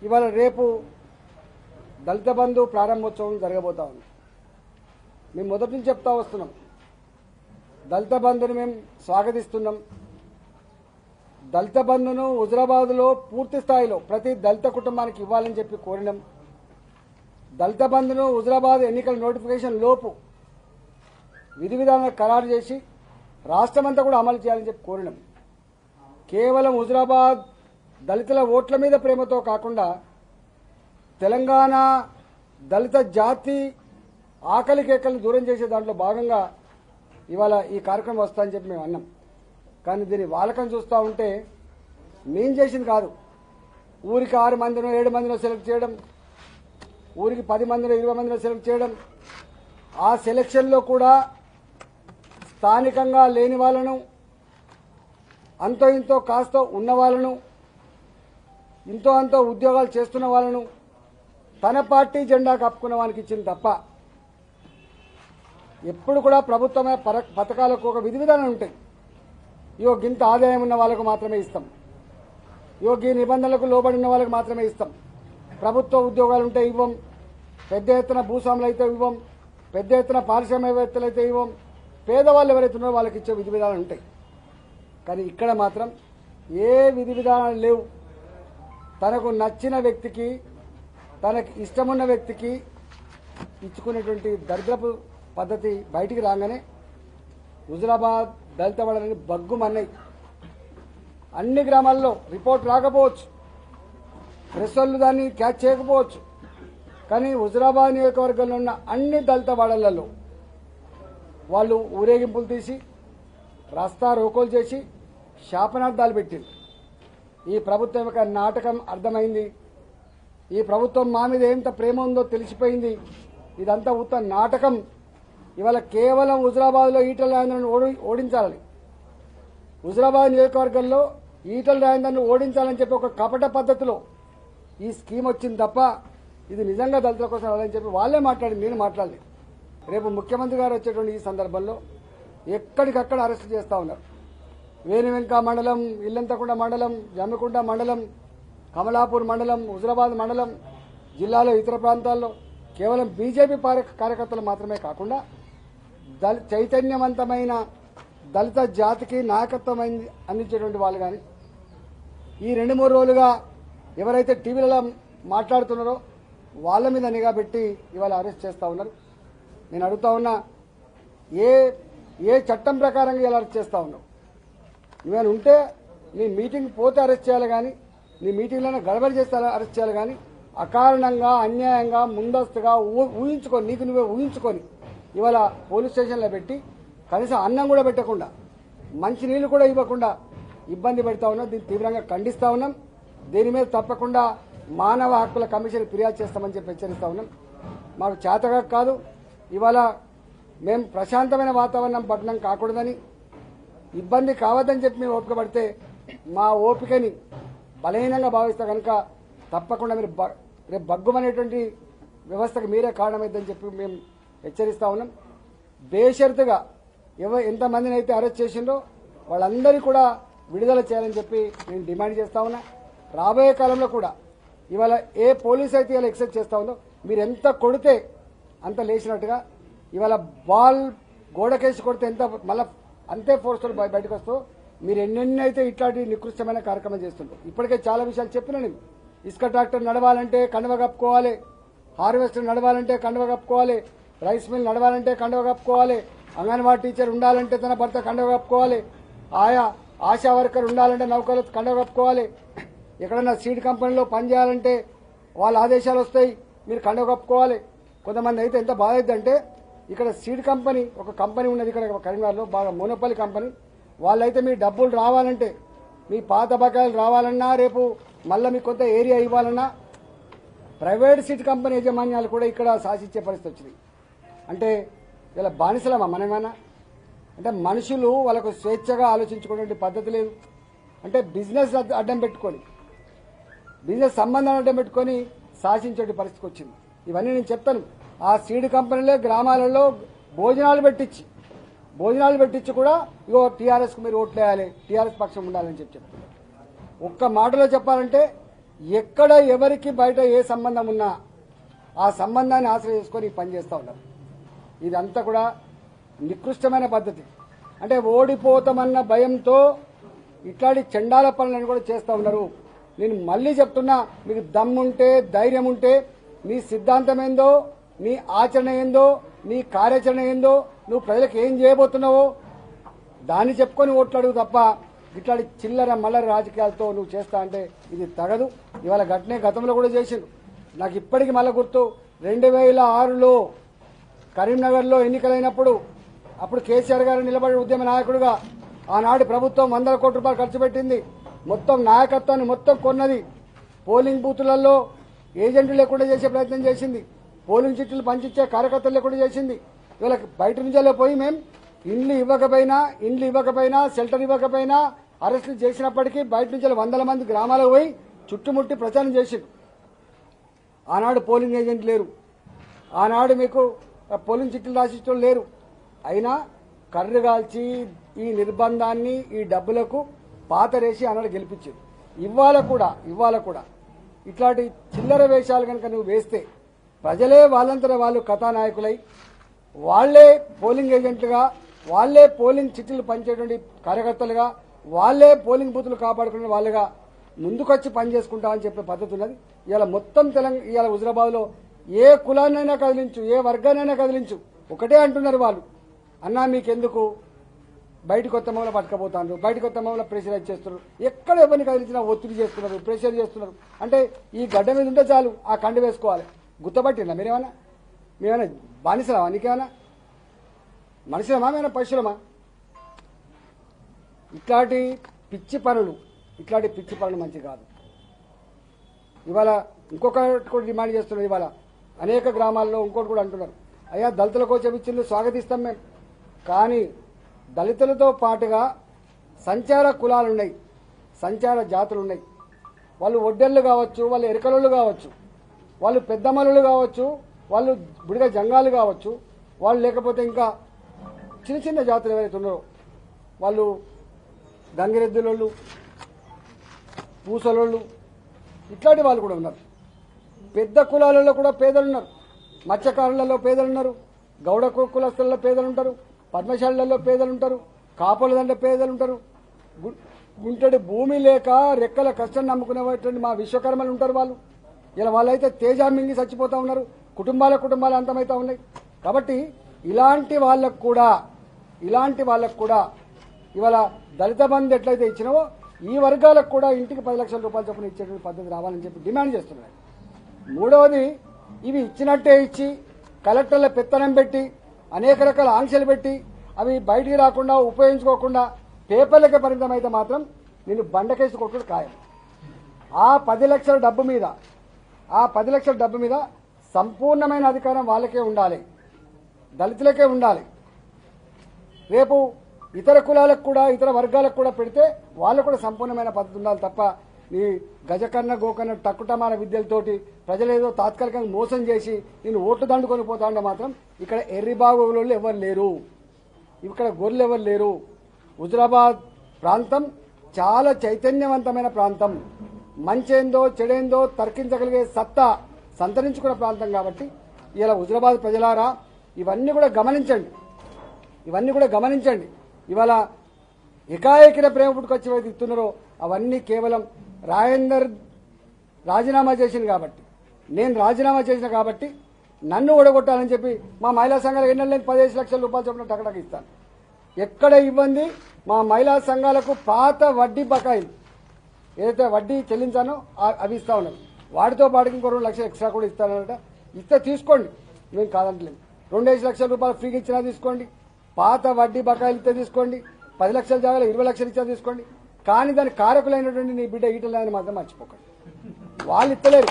ఇవాళ రేపు దళిత బంధు ప్రారంభోత్సవం జరగబోతా ఉంది. మేము మొదటి నుంచి చెప్తా వస్తున్నాం, దళిత బంధుని మేము స్వాగతిస్తున్నాం. దళిత బంధును హుజరాబాద్లో పూర్తి స్థాయిలో ప్రతి దళిత కుటుంబానికి ఇవ్వాలని చెప్పి కోరినాం. దళిత బంధును హుజరాబాద్ ఎన్నికల నోటిఫికేషన్ లోపు విధి విధానాలు ఖరారు చేసి రాష్ట్రమంతా కూడా అమలు చేయాలని చెప్పి కోరినాం. కేవలం హుజరాబాద్ దళితుల ఓట్ల మీద ప్రేమతో కాకుండా తెలంగాణ దళిత జాతి ఆకలి కేకలను దూరం చేసే దాంట్లో భాగంగా ఇవాళ ఈ కార్యక్రమం వస్తుందని చెప్పి మేము అన్నాం. కానీ దీని వాలకం చూస్తూ ఉంటే మేం చేసింది కాదు. ఊరికి 6 మందినో 7 మందినో సెలెక్ట్ చేయడం, ఊరికి 10 మందినో 20 మందినో సెలెక్ట్ చేయడం, ఆ సెలెక్షన్లో కూడా స్థానికంగా లేని వాళ్ళను, అంతో ఇంతో కాస్తో ఉన్న వాళ్ళను, ఇంతో అంతో ఉద్యోగాలు చేస్తున్న వాళ్ళను తన పార్టీ జెండా కప్పుకున్న వానికి ఇచ్చింది తప్ప ఎప్పుడు కూడా ప్రభుత్వమే పథకాలకు ఒక విధి విధానం ఉంటాయి. ఇగో గింత ఆదాయం ఉన్న వాళ్ళకు మాత్రమే ఇస్తాం, ఇగో ఈ నిబంధనలకు లోబడి ఉన్న వాళ్ళకి మాత్రమే ఇస్తాం, ప్రభుత్వ ఉద్యోగాలు ఉంటే ఇవ్వం, పెద్ద ఎత్తున భూస్వాములు అయితే ఇవ్వం, పెద్ద ఎత్తున పారిశ్రామికవేత్తలు అయితే ఇవ్వం, పేదవాళ్ళు ఎవరైతే ఉన్నారో వాళ్ళకి ఇచ్చే విధి విధానాలు ఉంటాయి. కానీ ఇక్కడ మాత్రం ఏ విధి విధానాలు లేవు. తనకు నచ్చిన వ్యక్తికి, తనకి ఇష్టమున్న వ్యక్తికి ఇచ్చుకునేటువంటి దరిద్రపు పద్ధతి బయటికి రాగానే హుజరాబాద్ దళిత వాడని బగ్గుమన్నాయి. అన్ని గ్రామాల్లో రిపోర్ట్ రాకపోవచ్చు, ప్రెస్ వాళ్ళు దాన్ని క్యాచ్ చేయకపోవచ్చు, కానీ హుజరాబాద్ నియోజకవర్గంలో ఉన్న అన్ని దళిత వాడలలో వాళ్ళు ఊరేగింపులు తీసి రాస్తా రోకోలు చేసి శాపనార్థాలు పెట్టింది. ఈ ప్రభుత్వం యొక్క నాటకం అర్థమైంది. ఈ ప్రభుత్వం మా మీద ఎంత ప్రేమ ఉందో తెలిసిపోయింది. ఇదంతా ఉత్త నాటకం. ఇవాళ కేవలం హుజరాబాద్లో ఈటల రాజేందర్ను ఓడించాలని, హుజరాబాద్ నియోజకవర్గంలో ఈటల రాజేందర్ను ఓడించాలని చెప్పి ఒక కపట పద్ధతిలో ఈ స్కీమ్ వచ్చింది తప్ప ఇది నిజంగా దళితుల కోసం రాదని చెప్పి వాళ్ళే మాట్లాడింది, నేను మాట్లాడలేదు. రేపు ముఖ్యమంత్రి గారు వచ్చేటువంటి ఈ సందర్భంలో ఎక్కడికక్కడ అరెస్ట్ చేస్తూ ఉన్నారు. వేణువెంక మండలం, ఇల్లంతకుంట మండలం, జమ్మికుంట మండలం, కమలాపూర్ మండలం, హుజరాబాద్ మండలం, జిల్లాలో ఇతర ప్రాంతాల్లో కేవలం బీజేపీ కార్యకర్తలు మాత్రమే కాకుండా చైతన్యవంతమైన దళిత జాతికి నాయకత్వం అందించేటువంటి వాళ్ళు కానీ ఈ 2-3 రోజులుగా ఎవరైతే టీవీలలో మాట్లాడుతున్నారో వాళ్ళ మీద నిఘా పెట్టి ఇవాళ అరెస్ట్ చేస్తూ ఉన్నారు. నేను అడుగుతా ఉన్నా, ఏ చట్టం ప్రకారంగా ఇలా అరెస్ట్ చేస్తూ ఉన్నావు? ఇవన్నీ ఉంటే నీ మీటింగ్ పోతే అరెస్ట్ చేయాలి కానీ, నీ మీటింగ్లోనే గడబడి చేస్తే అరెస్ట్ చేయాలి కానీ అకారణంగా అన్యాయంగా ముందస్తుగా ఊహించుకొని, నీకు నువ్వే ఊహించుకొని ఇవాళ పోలీస్ స్టేషన్లో పెట్టి కనీసం అన్నం కూడా పెట్టకుండా, మంచినీళ్ళు కూడా ఇవ్వకుండా ఇబ్బంది పెడతా ఉన్నాం. దీన్ని తీవ్రంగా ఖండిస్తా ఉన్నాం. దీని మీద తప్పకుండా మానవ హక్కుల కమిషన్ ఫిర్యాదు చేస్తామని చెప్పి హెచ్చరిస్తా ఉన్నాం. మాకు చేతగా కాదు, ఇవాళ మేము ప్రశాంతమైన వాతావరణం పట్టణం కాకూడదని, ఇబ్బంది కావద్దని చెప్పి మేము ఓపిక పడితే మా ఓపికని బలహీనంగా భావిస్తే కనుక తప్పకుండా మీరు రేపు బగ్గుమనేటువంటి వ్యవస్థకు మీరే కారణమైందని చెప్పి మేము హెచ్చరిస్తా ఉన్నాం. బేషరతుగా ఎంతమందిని అయితే అరెస్ట్ చేసిందో వాళ్ళందరినీ కూడా విడుదల చేయాలని చెప్పి నేను డిమాండ్ చేస్తా ఉన్నా. రాబోయే కాలంలో కూడా ఇవాళ ఏ పోలీస్ అయితే ఇలా ఎక్సెప్ట్ చేస్తా ఉందో, మీరు ఎంత కొడితే అంత లేచినట్టుగా ఇవాళ బాల్ గోడకేసి కొడితే ఎంత మళ్ళీ అంతే ఫోర్స్తో బయటకు వస్తూ మీరు ఎన్నెన్ని అయితే ఇట్లాంటి నికృష్టమైన కార్యక్రమం చేస్తుంటారు. ఇప్పటికే చాలా విషయాలు చెప్పినా నేను. ఇసుక ట్రాక్టర్ నడవాలంటే కండువ కప్పుకోవాలి, హార్వెస్టర్ నడవాలంటే కండువ కప్పుకోవాలి, రైస్ మిల్ నడవాలంటే కండువ కప్పుకోవాలి, అంగన్వాడీ టీచర్ ఉండాలంటే తన భర్త కండువ కప్పుకోవాలి, ఆశా వర్కర్ ఉండాలంటే నౌకలు కండువ కప్పుకోవాలి, ఎక్కడన్నా సీడ్ కంపెనీలో పనిచేయాలంటే వాళ్ళ ఆదేశాలు వస్తాయి, మీరు కండువ కప్పుకోవాలి. కొంతమంది అయితే ఎంత బాధ అవుతుందంటే, ఇక్కడ సీడ్ కంపెనీ ఒక కంపెనీ ఉన్నది ఇక్కడ కరీంనగర్లో, బాగా మోనోపల్లి కంపెనీ. వాళ్ళైతే మీ డబ్బులు రావాలంటే, మీ పాత బకాయిలు రావాలన్నా, రేపు మళ్ళీ మీకు కొంత ఏరియా ఇవ్వాలన్నా ప్రైవేట్ సీడ్ కంపెనీ యాజమాన్యాలు కూడా ఇక్కడ శాసించే పరిస్థితి వచ్చింది. అంటే ఇలా బానిసలమా మనమేనా? అంటే మనుషులు వాళ్ళకు స్వేచ్ఛగా ఆలోచించుకునే పద్ధతి లేదు. అంటే బిజినెస్ అడ్డం పెట్టుకొని, బిజినెస్ సంబంధాన్ని అడ్డం పెట్టుకొని శాసించే పరిస్థితికి వచ్చింది. ఇవన్నీ నేను చెప్తాను. ఆ సీడ్ కంపెనీలే గ్రామాలలో భోజనాలు పెట్టించి కూడా ఇగో టీఆర్ఎస్కు మీరు ఓట్లు వేయాలి, టీఆర్ఎస్ పక్షం ఉండాలని చెప్తాను. ఒక్క మాటలో చెప్పాలంటే ఎక్కడ ఎవరికి బయట ఏ సంబంధం ఉన్నా ఆ సంబంధాన్ని ఆశ్రయం చేసుకొని పనిచేస్తూ ఉన్నారు. ఇదంతా కూడా నికృష్టమైన పద్ధతి. అంటే ఓడిపోతామన్న భయంతో ఇట్లాంటి చండాల పనులను కూడా చేస్తూ ఉన్నారు. నేను మళ్ళీ చెప్తున్నా, మీకు దమ్ముంటే ధైర్యం ఉంటే నీ సిద్ధాంతం ఏందో, నీ ఆచరణ ఏందో, నీ కార్యాచరణ ఏందో, నువ్వు ప్రజలకు ఏం చేయబోతున్నావో దాన్ని చెప్పుకొని ఓట్లు అడుగు తప్ప ఇట్లాంటి చిల్లర మల్లర రాజకీయాలతో నువ్వు చేస్తా అంటే ఇది తగదు. ఇవాళ గతంలో కూడా చేసిండు. నాకు ఇప్పటికీ మళ్ళీ గుర్తు, 2006లో కరీంనగర్లో ఎన్నికలైనప్పుడు అప్పుడు కేసీఆర్ గారు నిలబడి ఉద్యమ నాయకుడిగా ఆనాటి ప్రభుత్వం 100 కోట్ల రూపాయలు ఖర్చు పెట్టింది. మొత్తం నాయకత్వాన్ని మొత్తం కొన్నది. పోలింగ్ బూతులలో ఏజెంట్లు లేకుండా చేసే ప్రయత్నం చేసింది. పోలింగ్ చిట్టులు పంచిచ్చే కార్యకర్తలు లేకుండా చేసింది. ఇవాళ బయట నుంచే పోయి మేము ఇండ్లు ఇవ్వకపోయినా షెల్టర్ ఇవ్వకపోయినా అరెస్టులు చేసినప్పటికీ బయట నుంచి 100 మంది గ్రామాలకు పోయి చుట్టుముట్టి ప్రచారం చేసింది. ఆనాడు పోలింగ్ ఏజెంట్ లేరు, ఆనాడు మీకు పోలింగ్ చిట్టులు రాసిస్తూ లేరు. అయినా కర్రుగాల్చి ఈ నిర్బంధాన్ని ఈ డబ్బులకు పాతరేసి ఆనాడు గెలిపించారు. ఇవాళ కూడా ఇట్లాంటి చిల్లర వేషాలు కనుక నువ్వు వేస్తే ప్రజలే వాళ్ళంతట వాళ్ళు కథానాయకులై వాళ్లే పోలింగ్ ఏజెంట్లుగా, వాళ్లే పోలింగ్ చిట్టులు పంచేటువంటి కార్యకర్తలుగా, వాళ్లే పోలింగ్ బూతులు కాపాడుకునే వాళ్ళుగా ముందుకొచ్చి పనిచేసుకుంటామని చెప్పే పద్ధతి ఉన్నది. ఇవాళ మొత్తం ఇవాళ హుజరాబాద్ లో ఏ కులాన్నైనా కదిలించు, ఏ వర్గాన్నైనా కదిలించు, ఒకటే అంటున్నారు వాళ్ళు, అన్నా మీకెందుకు బయటకు కొత్త మమ్మల్ని పట్టుకపోతారు, బయటకు కొత్త మమ్మల్ని ప్రెషరైజ్ చేస్తున్నారు. ఎక్కడ ఎవరిని కదిలించినా ఒత్తిడి చేస్తున్నారు, ప్రెషర్ చేస్తున్నారు. అంటే ఈ గడ్డ మీద ఉంటే చాలు ఆ కండు వేసుకోవాలి. గుర్తపట్టినా మేమేమైనా బానిసలమా? నీకేమైనా మనుషులమా? మేమైనా పశువులమా? ఇట్లాంటి పిచ్చి పనులు మంచి కాదు. ఇవాళ ఇంకొకటి కూడా డిమాండ్ చేస్తున్నారు. ఇవాళ అనేక గ్రామాల్లో ఇంకోటి కూడా అంటున్నారు, అయ్యా దళితుల కోసం ఇచ్చింది స్వాగతిస్తాం మేము, కానీ దళితులతో పాటుగా సంచార కులాలున్నాయి, సంచార జాతులున్నాయి. వాళ్ళు ఒడ్డెళ్ళు కావచ్చు, వాళ్ళు ఎరకలు కావచ్చు, వాళ్ళు పెద్దమల్లులు కావచ్చు, వాళ్ళు బుడిగ జంగాలు కావచ్చు, వాళ్ళు లేకపోతే ఇంకా చిన్న జాతులు ఎవరైతే ఉన్నారో వాళ్ళు గంగిరెద్దులోళ్ళు, పూసలోళ్ళు, ఇట్లాంటి వాళ్ళు కూడా ఉన్నారు. పెద్ద కులాలలో కూడా పేదలున్నారు, మత్స్యకారులలో పేదలున్నారు, గౌడ కులస్తులలో పేదలుంటారు, పద్మశాలలో పేదలుంటారు, కాపుల దండ పేదలుంటారు, గుంటడి భూమి లేక రెక్కల కష్టం నమ్ముకునేటువంటి మా విశ్వకర్మలు ఉంటారు. ఇలా వాళ్ళైతే తేజా మింగి చచ్చిపోతా ఉన్నారు, కుటుంబాలు అంతమైతా ఉన్నాయి. కాబట్టి ఇలాంటి వాళ్ళకు కూడా ఇవాళ దళిత బంధు ఎట్లయితే ఇచ్చినావో ఈ వర్గాలకు కూడా ఇంటికి 10 లక్షల రూపాయలు చొప్పున ఇచ్చేటువంటి పద్ధతి రావాలని చెప్పి డిమాండ్ చేస్తున్నారు. మూడవది, ఇవి ఇచ్చినట్టే ఇచ్చి కలెక్టర్ల పెత్తనం పెట్టి అనేక రకాల ఆంక్షలు పెట్టి అవి బయటికి రాకుండా ఉపయోగించుకోకుండా పేపర్లకే పరిమితం అయితే మాత్రం నేను బండకేసి కొట్టుడు ఖాయం. ఆ 10 లక్షల డబ్బు మీద సంపూర్ణమైన అధికారం వాళ్ళకే ఉండాలి, దళితులకే ఉండాలి. రేపు ఇతర కులాలకు కూడా ఇతర వర్గాలకు కూడా పెడితే వాళ్ళు కూడా సంపూర్ణమైన పద్ధతి ఉండాలి తప్ప నీ గజకన్న గోకన్న టక్కుటమాన విద్యలతోటి ప్రజలేదో తాత్కాలికంగా మోసం చేసి నేను ఓట్లు దండుకొని పోతా ఉంటే మాత్రం ఇక్కడ ఎర్రిబాగులు ఎవరు లేరు, ఇక్కడ గొర్రెలు ఎవరు లేరు. హుజరాబాద్ ప్రాంతం చాలా చైతన్యవంతమైన ప్రాంతం, మంచేందో చెడేందో తర్కించగలిగే సత్తా సంతరించుకున్న ప్రాంతం. కాబట్టి ఇలా హుజరాబాద్ ప్రజలారా ఇవన్నీ కూడా గమనించండి. ఇవాళ ఏకాఏకిన ప్రేమ పుట్టుకొచ్చి ఇస్తున్నారో అవన్నీ కేవలం రాజేందర్ రాజీనామా చేసింది కాబట్టి, నేను రాజీనామా చేసిన కాబట్టి నన్ను ఓడగొట్టాలని చెప్పి మా మహిళా సంఘాలకు ఎన్నెళ్ళని 15 లక్షల రూపాయలు చొప్పున టకటక ఇస్తాను. ఎక్కడ ఇవ్వండి మా మహిళా సంఘాలకు పాత వడ్డీ బకాయిలు ఏదైతే వడ్డీ చెల్లించానో అవి ఇస్తా ఉన్నారు. వాటితో పాటుకి ఇంకో 2 లక్షలు ఎక్స్ట్రా కూడా ఇస్తానట. ఇస్తే తీసుకోండి, మేము కాదంటలేదు. 2-5 లక్షల రూపాయలు ఫ్రీగా ఇచ్చినా తీసుకోండి, పాత వడ్డీ బకాయిలు ఇస్తే తీసుకోండి, 10 లక్షల జాగాలో 20 లక్షలు ఇచ్చినా తీసుకోండి. కానీ దాని కారకులైనటువంటి నీ బిడ్డ ఈటలని మాత్రం మర్చిపోకండి. వాళ్ళు ఇస్తలేరు.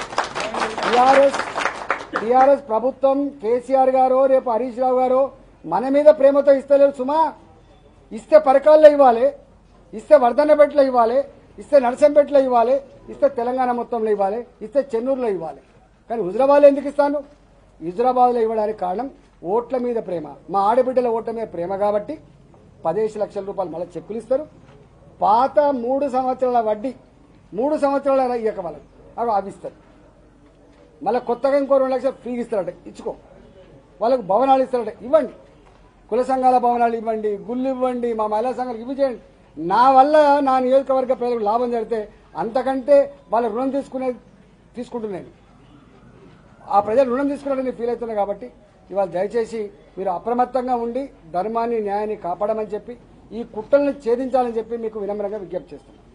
టీఆర్ఎస్ ప్రభుత్వం కేసీఆర్ గారో రేపు హరీష్ రావు గారో మన మీద ప్రేమతో ఇస్తలేరు సుమా. ఇస్తే పరకాల్లో ఇవ్వాలి, ఇస్తే వర్ధన్నపేటలో ఇవ్వాలి, ఇస్తే నర్సంపేటలో ఇవ్వాలి, ఇస్తే తెలంగాణ మొత్తంలో ఇవ్వాలి, ఇస్తే చెన్నూరులో ఇవ్వాలి. కానీ హుజరాబాద్లో ఎందుకు ఇస్తాను? హుజరాబాద్లో ఇవ్వడానికి కారణం ఓట్ల మీద ప్రేమ, మా ఆడబిడ్డల ఓట్ల మీద ప్రేమ. కాబట్టి 15 లక్షల రూపాయలు మళ్ళీ చెక్కులు ఇస్తారు. పాత 3 సంవత్సరాల వడ్డీ 3 సంవత్సరాల ఇయ్యక వాళ్ళకి అవి ఆవిస్తారు. మళ్ళీ కొత్తగా ఇంకో 2 లక్షలు ఫ్రీగా ఇస్తారట, ఇచ్చుకో. వాళ్ళకు భవనాలు ఇస్తారట, ఇవ్వండి. కుల సంఘాల భవనాలు ఇవ్వండి, గుళ్ళు ఇవ్వండి, మా మహిళా సంఘాలకు ఇవి చేయండి. నా వల్ల నా నియోజకవర్గ ప్రజలకు లాభం జరిగితే అంతకంటే వాళ్ళ రుణం తీసుకుంటున్నాను. ఆ ప్రజలు రుణం తీసుకున్నారని ఫీల్ అవుతున్నారు. కాబట్టి ఇవాళ దయచేసి మీరు అప్రమత్తంగా ఉండి ధర్మాన్ని న్యాయాన్ని కాపాడమని చెప్పి ఈ కుట్రల్ని ఛేదించాలని చెప్పి మీకు వినమ్రంగా విజ్ఞప్తి చేస్తున్నాను.